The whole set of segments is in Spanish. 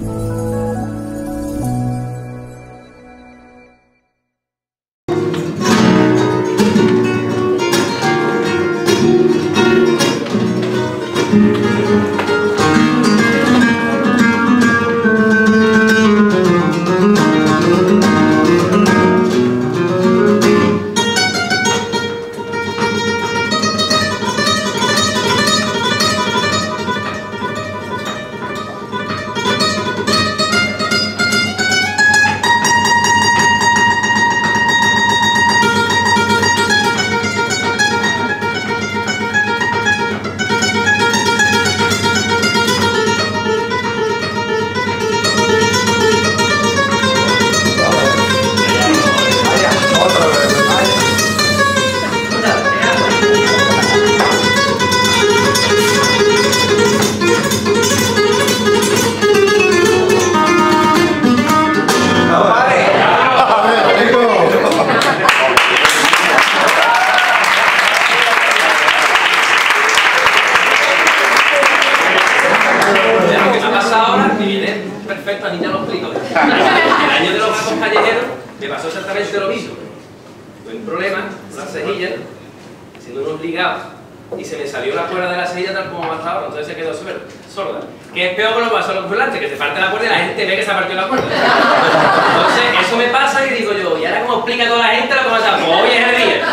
Perfecto, a mí ya lo explico. El año de los gatos callejeros me pasó exactamente lo mismo. Tuve un problema, una cejilla, haciendo unos ligados, y se me salió la cuerda de la cejilla tal como hasta ahora, entonces se quedó sorda. Que es peor que lo que pasó a los volantes, que se parte la cuerda y la gente ve que se ha partido la cuerda. Entonces eso me pasa y digo yo, ¿y ahora cómo explica a toda la gente lo que pasa? Pues hoy es el día.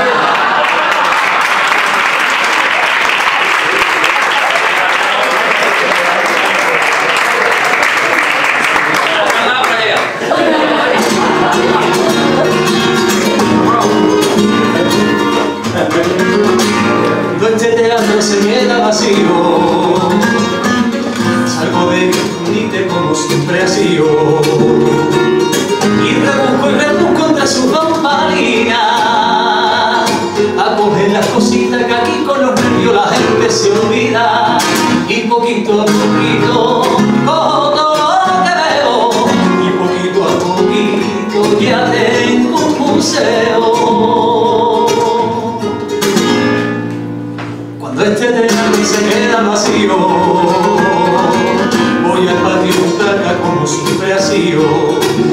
Este teatro se queda vacío, salgo de mi escondite como siempre ha sido, y rebusco entre sus bambalinas, a coger las cositas que aquí con los nervios la gente se olvida, y poquito a poquito cojo todo lo que veo, y poquito a poquito ya tengo un museo. Cuando este teatro se queda vacío, voy al patio Butaca como siempre ha sido,